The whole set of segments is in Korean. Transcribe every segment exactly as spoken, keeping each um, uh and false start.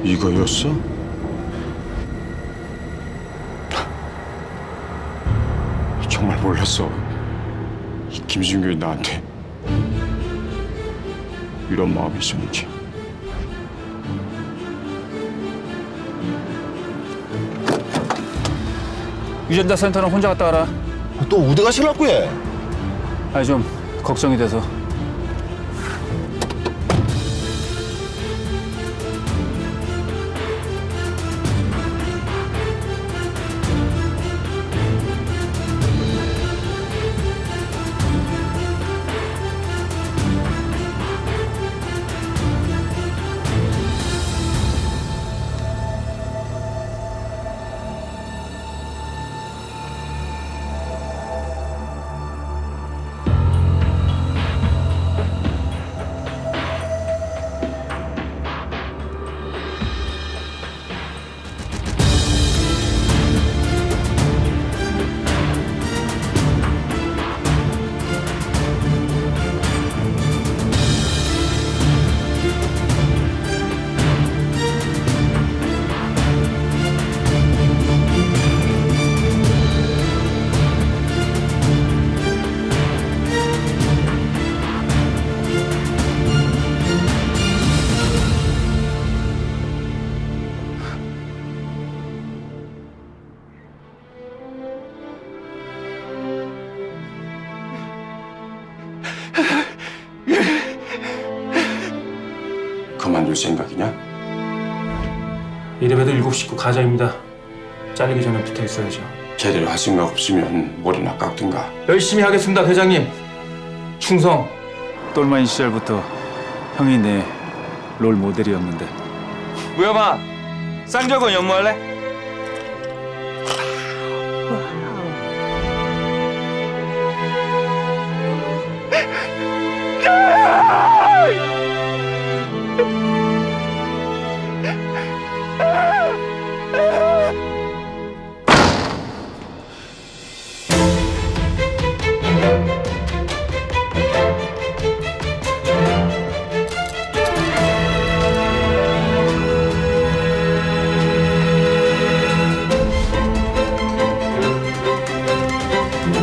이거였어? 정말 몰랐어. 이 김준규이 나한테 이런 마음이 있었는지. 유전자 센터는 혼자 갔다 와라. 또 어디 가실라고 해? 아니 좀 걱정이 돼서. 그만둘 생각이냐? 이래봬도 일곱 식구 가자입니다. 잘리기 전에 붙어 있어야죠. 제대로 할 생각 없으면 머리나 깎든가. 열심히 하겠습니다, 회장님. 충성. 똘마인 시절부터 형이 내 롤 모델이었는데. 무여마, 쌍절곤 연모할래?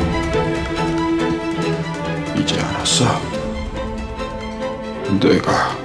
이제 알았어. 내가